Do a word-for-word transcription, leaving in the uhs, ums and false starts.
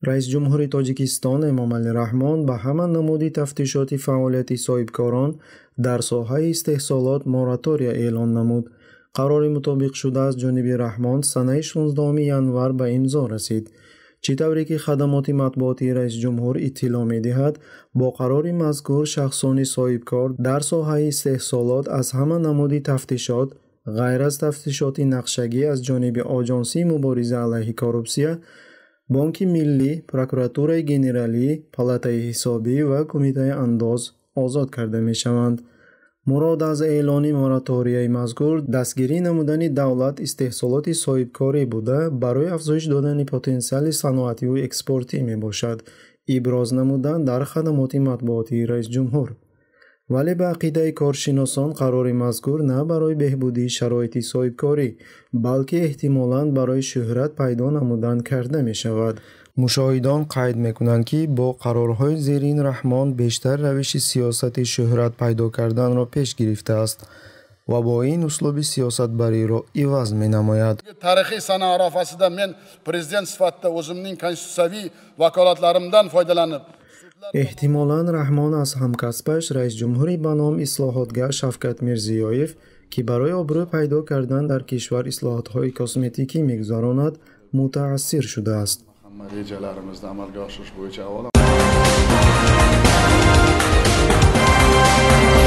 رئیس جمهوری تاجیکستان امامعلی رحمان به همان نمودی تفتیشات فعالیت صاحبکاران در ساحه استحصالات موراتوریا اعلان نمود. قرار مطابق شده از جانب رحمان سنه شانزدهم ینور به امضا رسید. چطوری که خدمات مطبوعاتی رئیس جمهور اطلاع می‌دهد با قرار مذکور شخصان صاحبکار در ساحه استحصالات از همان نمودی تفتیشات غیر از تفتیشات نقشگی از جانب آژانسی مبارزه علیه کورپسیا، بانک ملی، پروکراتورای گنرالی، پالاتای حسابی و کمیته انداز آزاد کرده می‌شوند. مراد از اعلان موراتوریای مذکور دستگیری نمودن دولت استحصالات صاحبکاری بوده برای افزایش دادن پتانسیل صنعتی و اکسپورتی می باشد. ابراز نمودن در خدمات مطبوعاتی رئیس جمهور. ولی به عقیده کارشناسان قرار مذکور نه برای بهبودی شرایط صاحبکاری بلکه احتمالاً برای شهرت پیدا نمودن کرده می شود. مشاهدان قید میکنند که با قرارهای زیرین رحمان بیشتر روش سیاست شهرت پیدا کردن را پیش گرفته است و با این اسلوب سیاست بری را عوض می نماید. Tarixiy sana arafasida men prezident sifatida o'zimning konstitutsiyaviy vakolatlarimdan foydalanib احتمالاً رحمان از همکسبش رئیس جمهوری به نام اصلاحاتگر شفقت میرزیویف که برای آبرو پیدا کردن در کشور اصلاحات‌های کسمتیکی می‌گذراند متأثر شده است. Rejalarimizni amalga oshirish bo'yicha avvalo